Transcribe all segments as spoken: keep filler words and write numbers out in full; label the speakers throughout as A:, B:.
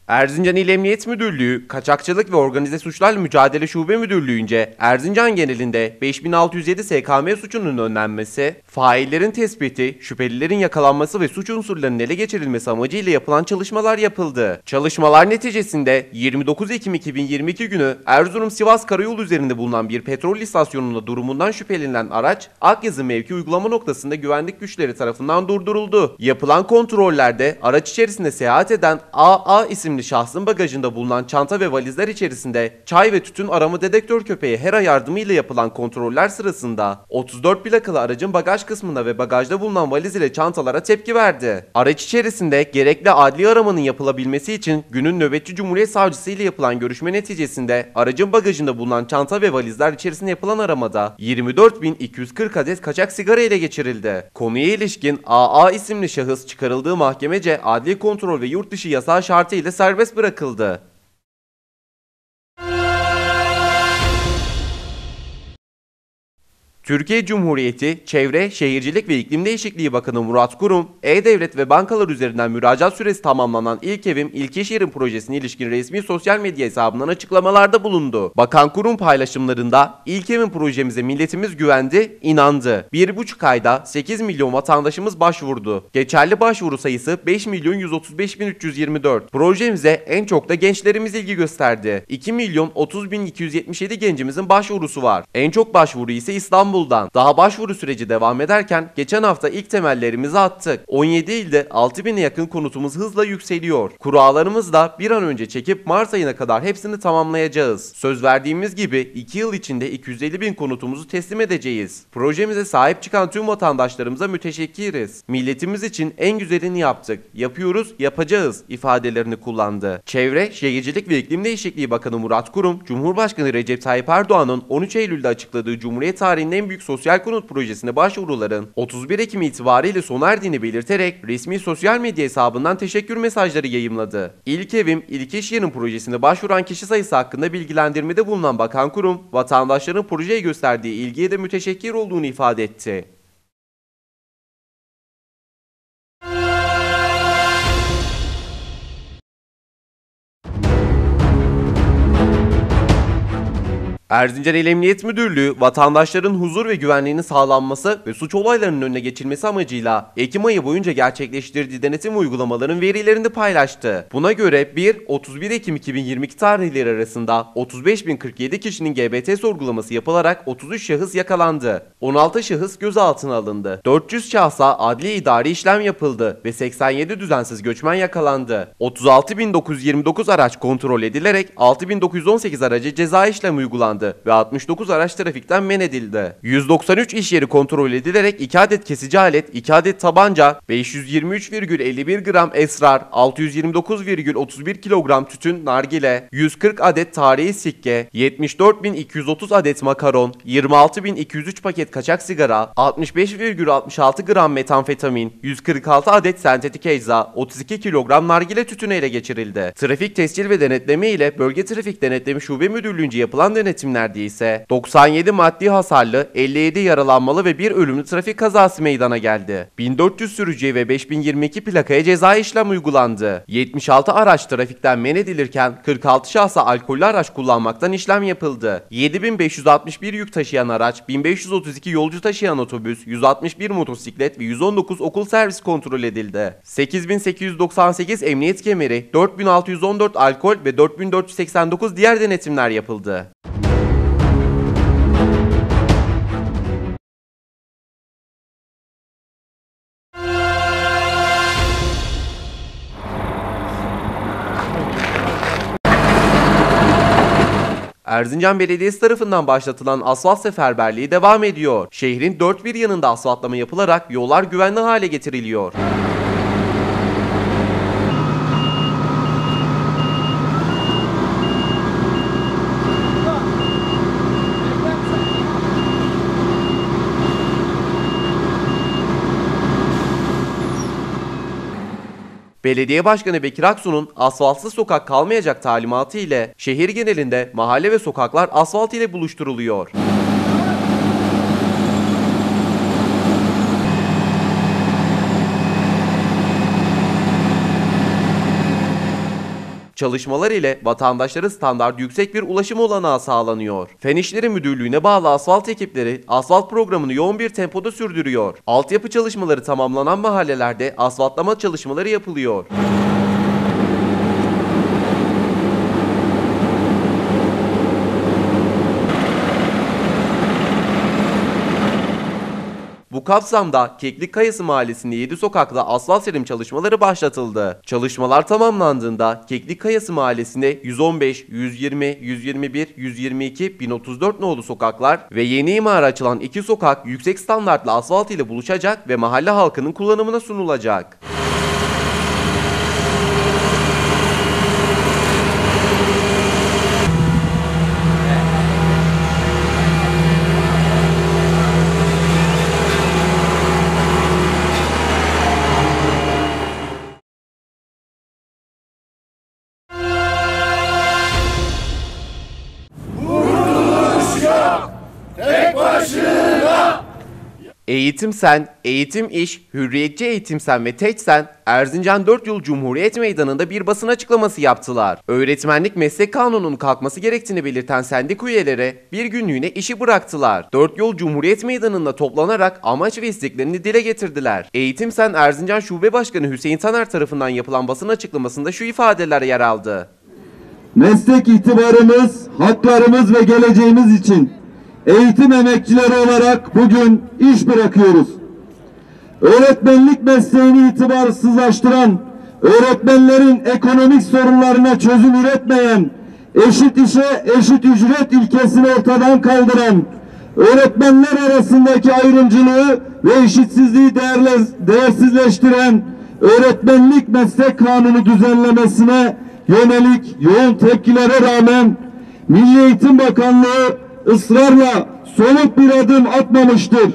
A: Erzincan İl Emniyet Müdürlüğü, Kaçakçılık ve Organize Suçlarla Mücadele Şube Müdürlüğü'nce Erzincan genelinde beş bin altı yüz yedi S K M suçunun önlenmesi, faillerin tespiti, şüphelilerin yakalanması ve suç unsurlarının ele geçirilmesi amacıyla yapılan çalışmalar yapıldı. Çalışmalar neticesinde yirmi dokuz Ekim iki bin yirmi iki günü Erzurum-Sivas Karayolu üzerinde bulunan bir petrol istasyonunda durumundan şüphelenilen araç, Akyazı mevki uygulama noktasında güvenlik güçleri tarafından durduruldu. Yapılan kontrollerde araç içerisinde seyahat eden A A isimli şahsın bagajında bulunan çanta ve valizler içerisinde çay ve tütün arama dedektör köpeği HERA yardımıyla yapılan kontroller sırasında otuz dört plakalı aracın bagaj kısmına ve bagajda bulunan valiz ile çantalara tepki verdi. Araç içerisinde gerekli adli aramanın yapılabilmesi için günün nöbetçi Cumhuriyet Savcısı ile yapılan görüşme neticesinde aracın bagajında bulunan çanta ve valizler içerisinde yapılan aramada yirmi dört bin iki yüz kırk adet kaçak sigara ele geçirildi. Konuya ilişkin A A isimli şahıs çıkarıldığı mahkemece adli kontrol ve yurt dışı yasağı şartıyla serbest bırakıldı. Türkiye Cumhuriyeti Çevre, Şehircilik ve İklim Değişikliği Bakanı Murat Kurum, E-Devlet ve bankalar üzerinden müracaat süresi tamamlanan İlk Evim, İlk İş Yerim projesine ilişkin resmi sosyal medya hesabından açıklamalarda bulundu. Bakan Kurum paylaşımlarında, İlk Evim projemize milletimiz güvendi, inandı. bir buçuk ayda sekiz milyon vatandaşımız başvurdu. Geçerli başvuru sayısı beş milyon yüz otuz beş bin üç yüz yirmi dört. Projemize en çok da gençlerimiz ilgi gösterdi. iki milyon otuz bin iki yüz yetmiş yedi gencimizin başvurusu var. En çok başvuru ise İstanbul. Daha başvuru süreci devam ederken geçen hafta ilk temellerimizi attık. on yedi ilde altı bine yakın konutumuz hızla yükseliyor. Kurallarımızı da bir an önce çekip Mart ayına kadar hepsini tamamlayacağız. Söz verdiğimiz gibi iki yıl içinde iki yüz elli bin konutumuzu teslim edeceğiz. Projemize sahip çıkan tüm vatandaşlarımıza müteşekkiriz. Milletimiz için en güzelini yaptık. Yapıyoruz, yapacağız ifadelerini kullandı. Çevre, Şehircilik ve İklim Değişikliği Bakanı Murat Kurum, Cumhurbaşkanı Recep Tayyip Erdoğan'ın on üç Eylül'de açıkladığı Cumhuriyet tarihinin en büyük sosyal konut projesine başvuruların otuz bir Ekim itibariyle sona erdiğini belirterek resmi sosyal medya hesabından teşekkür mesajları yayımladı. İlk Evim, İlk İş Yerim projesine başvuran kişi sayısı hakkında bilgilendirmede bulunan Bakan Kurum, vatandaşların projeye gösterdiği ilgiye de müteşekkir olduğunu ifade etti. Erzincan İl Emniyet Müdürlüğü, vatandaşların huzur ve güvenliğinin sağlanması ve suç olaylarının önüne geçilmesi amacıyla Ekim ayı boyunca gerçekleştirdiği denetim uygulamaların verilerini paylaştı. Buna göre bir otuz bir Ekim iki bin yirmi iki tarihleri arasında otuz beş bin kırk yedi kişinin G B T sorgulaması yapılarak otuz üç şahıs yakalandı. on altı şahıs gözaltına alındı. dört yüz şahsa adli idari işlem yapıldı ve seksen yedi düzensiz göçmen yakalandı. otuz altı bin dokuz yüz yirmi dokuz araç kontrol edilerek altı bin dokuz yüz on sekiz araca ceza işlemi uygulandı ve altmış dokuz araç trafikten men edildi. yüz doksan üç iş yeri kontrol edilerek iki adet kesici alet, iki adet tabanca, beş yüz yirmi üç virgül elli bir gram esrar, altı yüz yirmi dokuz virgül otuz bir kilogram tütün nargile, yüz kırk adet tarihi sikke, yetmiş dört bin iki yüz otuz adet makaron, yirmi altı bin iki yüz üç paket kaçak sigara, altmış beş virgül altmış altı gram metamfetamin, yüz kırk altı adet sentetik ecza, otuz iki kilogram nargile tütünü ele geçirildi. Trafik tescil ve denetleme ile Bölge Trafik Denetleme Şube Müdürlüğü'nce yapılan denetimler ise doksan yedi maddi hasarlı, elli yedi yaralanmalı ve bir ölümlü trafik kazası meydana geldi. bin dört yüz sürücüye ve beş bin yirmi iki plakaya ceza işlem uygulandı. yetmiş altı araç trafikten men edilirken kırk altı şahsa alkollü araç kullanmaktan işlem yapıldı. yedi bin beş yüz altmış bir yük taşıyan araç, bin beş yüz otuz iki yolcu taşıyan otobüs, yüz altmış bir motosiklet ve yüz on dokuz okul servis kontrol edildi. sekiz bin sekiz yüz doksan sekiz emniyet kemeri, dört bin altı yüz on dört alkol ve dört bin dört yüz seksen dokuz diğer denetimler yapıldı. Erzincan Belediyesi tarafından başlatılan asfalt seferberliği devam ediyor. Şehrin dört bir yanında asfaltlama yapılarak yollar güvenli hale getiriliyor. Belediye Başkanı Bekir Aksu'nun asfaltsız sokak kalmayacak talimatı ile şehir genelinde mahalle ve sokaklar asfalt ile buluşturuluyor. Çalışmalar ile vatandaşlara standart yüksek bir ulaşım olanağı sağlanıyor. Fen İşleri Müdürlüğü'ne bağlı asfalt ekipleri asfalt programını yoğun bir tempoda sürdürüyor. Altyapı çalışmaları tamamlanan mahallelerde asfaltlama çalışmaları yapılıyor. Bu kapsamda Keklik Kayası Mahallesi'nde yedi sokakla asfalt serim çalışmaları başlatıldı. Çalışmalar tamamlandığında Keklik Kayası Mahallesi'nde yüz on beş, yüz yirmi, yüz yirmi bir, yüz yirmi iki, bin otuz dört nolu sokaklar ve yeni imara açılan iki sokak yüksek standartlı asfalt ile buluşacak ve mahalle halkının kullanımına sunulacak. Eğitim Sen, Eğitim İş, Hürriyetçi Eğitim Sen ve Teç Sen, Erzincan dört Yol Cumhuriyet Meydanı'nda bir basın açıklaması yaptılar. Öğretmenlik meslek kanununun kalkması gerektiğini belirten sendika üyeleri bir günlüğüne işi bıraktılar. dört Yol Cumhuriyet Meydanı'nda toplanarak amaç ve isteklerini dile getirdiler. Eğitim Sen Erzincan Şube Başkanı Hüseyin Taner tarafından yapılan basın açıklamasında şu ifadeler yer aldı.
B: Meslek itibarımız, haklarımız ve geleceğimiz için eğitim emekçileri olarak bugün iş bırakıyoruz. Öğretmenlik mesleğini itibarsızlaştıran, öğretmenlerin ekonomik sorunlarına çözüm üretmeyen, eşit işe eşit ücret ilkesini ortadan kaldıran, öğretmenler arasındaki ayrımcılığı ve eşitsizliği değerle, değersizleştiren öğretmenlik meslek kanunu düzenlemesine yönelik yoğun tepkilere rağmen Milli Eğitim Bakanlığı ısrarla somut bir adım atmamıştır.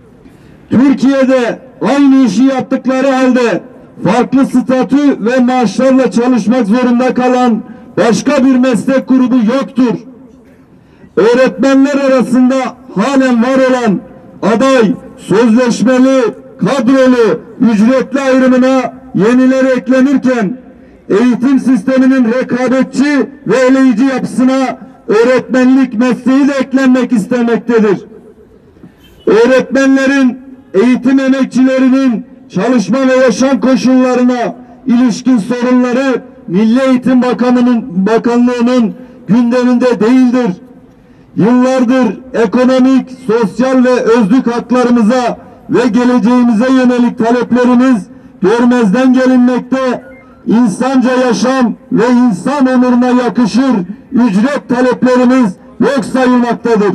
B: Türkiye'de aynı işi yaptıkları halde farklı statü ve maaşlarla çalışmak zorunda kalan başka bir meslek grubu yoktur. Öğretmenler arasında halen var olan aday, sözleşmeli, kadrolu, ücretli ayrımına yenileri eklenirken eğitim sisteminin rekabetçi ve eleyici yapısına öğretmenlik mesleği de eklenmek istemektedir. Öğretmenlerin, eğitim emekçilerinin çalışma ve yaşam koşullarına ilişkin sorunları Milli Eğitim Bakanı'nın Bakanlığı'nın gündeminde değildir. Yıllardır ekonomik, sosyal ve özlük haklarımıza ve geleceğimize yönelik taleplerimiz görmezden gelinmekte, insanca yaşam ve insan onuruna yakışır ücret taleplerimiz yok sayılmaktadır.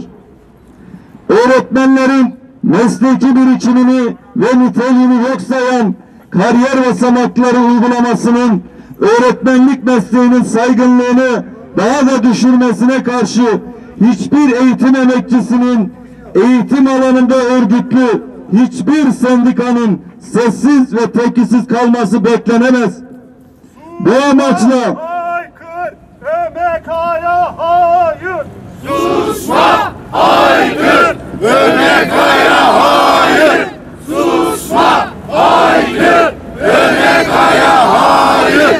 B: Öğretmenlerin mesleki birikimini ve niteliğini yok sayan kariyer basamakları uygulamasının öğretmenlik mesleğinin saygınlığını daha da düşürmesine karşı hiçbir eğitim emekçisinin eğitim alanında örgütlü hiçbir sendikanın sessiz ve tepkisiz kalması beklenemez. Bu amaçla
C: haykır, M K Y'ya hayır.
D: Susma, haykır, M K Y'ya hayır. Susma, haykır, M K Y'ya hayır.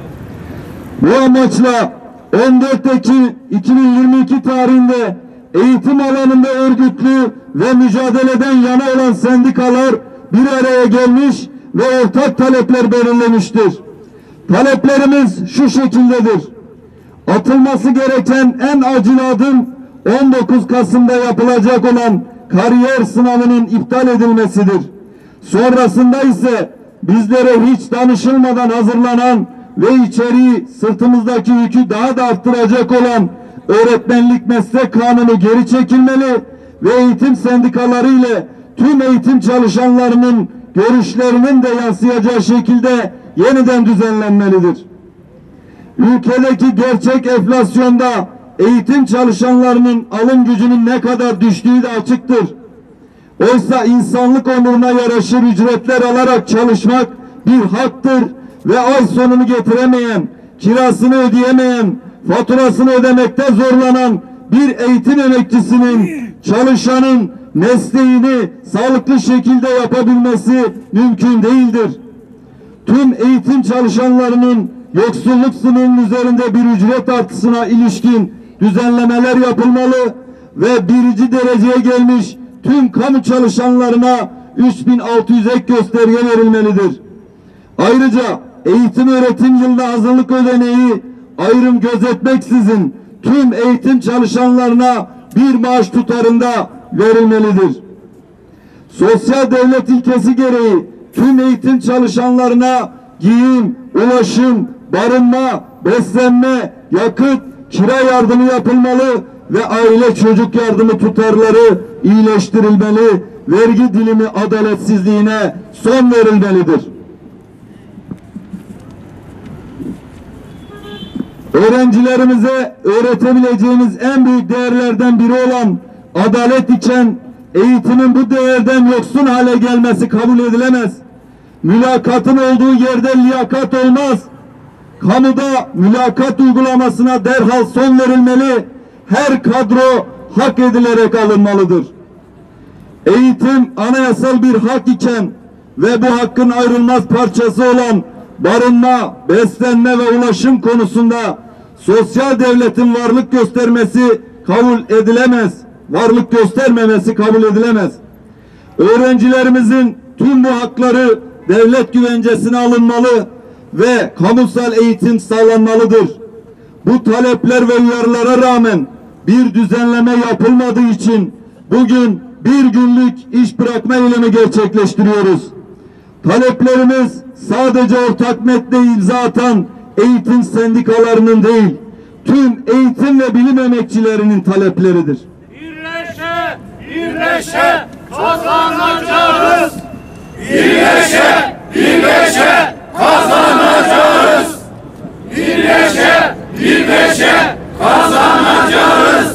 B: Bu amaçla on dört Ekim iki bin yirmi iki tarihinde eğitim alanında örgütlü ve mücadeleden yana olan sendikalar bir araya gelmiş ve ortak talepler belirlemiştir. Taleplerimiz şu şekildedir. Atılması gereken en acil adım on dokuz Kasım'da yapılacak olan kariyer sınavının iptal edilmesidir. Sonrasında ise bizlere hiç danışılmadan hazırlanan ve içeriği sırtımızdaki yükü daha da arttıracak olan öğretmenlik meslek kanunu geri çekilmeli ve eğitim sendikaları ile tüm eğitim çalışanlarının görüşlerinin de yansıyacağı şekilde yeniden düzenlenmelidir. Ülkedeki gerçek enflasyonda eğitim çalışanlarının alım gücünün ne kadar düştüğü de açıktır. Oysa insanlık onuruna yaraşır ücretler alarak çalışmak bir haktır ve ay sonunu getiremeyen, kirasını ödeyemeyen, faturasını ödemekte zorlanan bir eğitim emekçisinin, çalışanın mesleğini sağlıklı şekilde yapabilmesi mümkün değildir. Tüm eğitim çalışanlarının yoksulluk sınırının üzerinde bir ücret artışına ilişkin düzenlemeler yapılmalı ve birinci dereceye gelmiş tüm kamu çalışanlarına üç bin altı yüz ek gösterge verilmelidir. Ayrıca eğitim öğretim yılına hazırlık ödeneği ayrım gözetmeksizin tüm eğitim çalışanlarına bir maaş tutarında verilmelidir. Sosyal devlet ilkesi gereği tüm eğitim çalışanlarına giyim, ulaşım, barınma, beslenme, yakıt, kira yardımı yapılmalı ve aile çocuk yardımı tutarları iyileştirilmeli, vergi dilimi adaletsizliğine son verilmelidir. Öğrencilerimize öğretebileceğimiz en büyük değerlerden biri olan adalet için eğitimin bu değerden yoksun hale gelmesi kabul edilemez. Mülakatın olduğu yerde liyakat olmaz. Kamuda mülakat uygulamasına derhal son verilmeli. Her kadro hak edilerek alınmalıdır. Eğitim anayasal bir hak iken ve bu hakkın ayrılmaz parçası olan barınma, beslenme ve ulaşım konusunda sosyal devletin varlık göstermesi kabul edilemez. Varlık göstermemesi kabul edilemez. Öğrencilerimizin tüm bu hakları devlet güvencesine alınmalı ve kamusal eğitim sağlanmalıdır. Bu talepler ve uyarılara rağmen bir düzenleme yapılmadığı için bugün bir günlük iş bırakma eylemi gerçekleştiriyoruz. Taleplerimiz sadece ortak metne imza atan eğitim sendikalarının değil, tüm eğitim ve bilim emekçilerinin talepleridir.
C: Birleşe, birleşe kazanacağız.
D: Birleşe, birleşe kazanacağız. Birleşe, birleşe kazanacağız.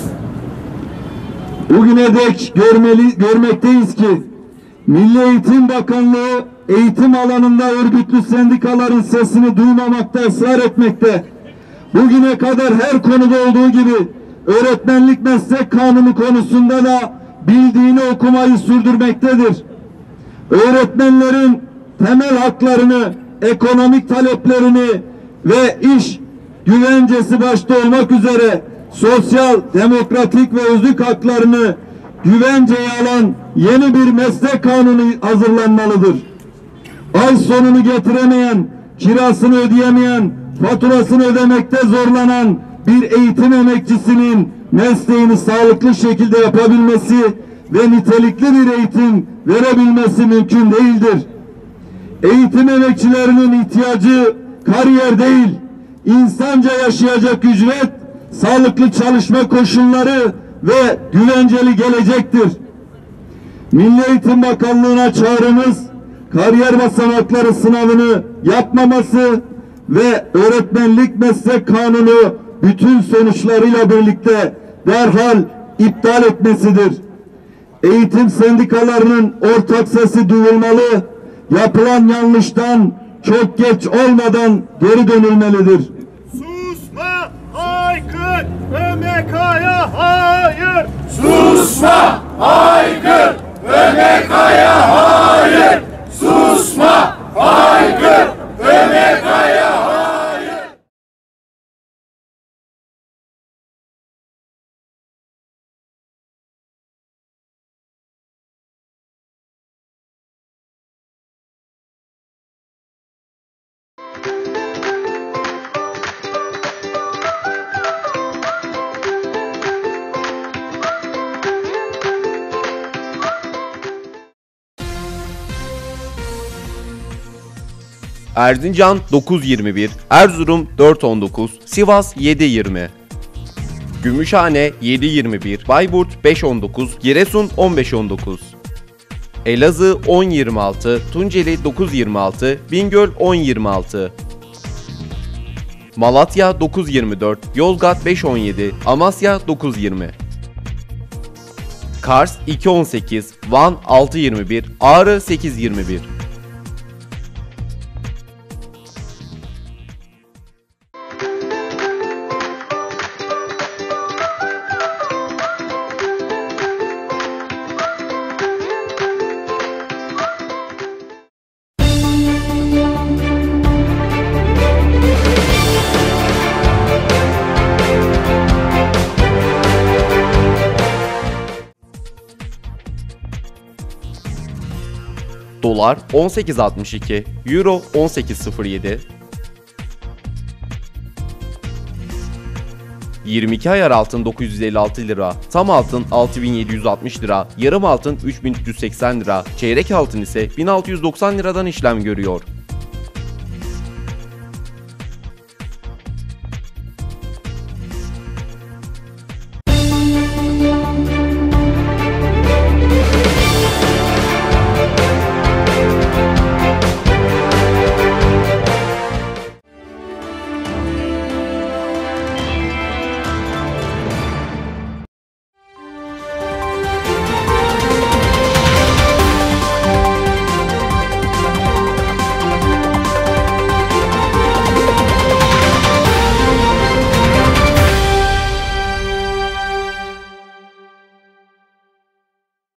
B: Bugüne dek görmeli, görmekteyiz ki Milli Eğitim Bakanlığı eğitim alanında örgütlü sendikaların sesini duymamakta ısrar etmekte. Bugüne kadar her konuda olduğu gibi öğretmenlik meslek kanunu konusunda da bildiğini okumayı sürdürmektedir. Öğretmenlerin temel haklarını, ekonomik taleplerini ve iş güvencesi başta olmak üzere sosyal, demokratik ve özlük haklarını güvenceye alan yeni bir meslek kanunu hazırlanmalıdır. Ay sonunu getiremeyen, kirasını ödeyemeyen, faturasını ödemekte zorlanan bir eğitim emekçisinin mesleğini sağlıklı şekilde yapabilmesi ve nitelikli bir eğitim verebilmesi mümkün değildir. Eğitim emekçilerinin ihtiyacı kariyer değil, insanca yaşayacak ücret, sağlıklı çalışma koşulları ve güvenceli gelecektir. Milli Eğitim Bakanlığı'na çağrımız, kariyer basamakları sınavını yapmaması ve öğretmenlik meslek kanunu bütün sonuçlarıyla birlikte derhal iptal etmesidir. Eğitim sendikalarının ortak sesi duyulmalı, yapılan yanlıştan çok geç olmadan geri dönülmelidir.
C: Susma, haykır, Ö M K'ya hayır.
D: Susma, haykır, Ö M K'ya hayır. Susma, haykır, Ö M K'ya hayır.
A: Erzincan dokuz yirmi bir, Erzurum dört on dokuz, Sivas yedi yirmi, Gümüşhane yedi yirmi bir, Bayburt beş on dokuz, Giresun on beş on dokuz, Elazığ on yirmi altı, Tunceli dokuz yirmi altı, Bingöl on yirmi altı, Malatya dokuz yirmi dört, Yozgat beş on yedi, Amasya dokuz yirmi, Kars iki on sekiz, Van altı yirmi bir, Ağrı sekiz yirmi bir. Dolar on sekiz altmış iki, Euro on sekiz sıfır yedi, yirmi iki ayar altın dokuz yüz elli altı lira, tam altın altı bin yedi yüz altmış lira, yarım altın üç bin üç yüz seksen lira, çeyrek altın ise bin altı yüz doksan liradan işlem görüyor.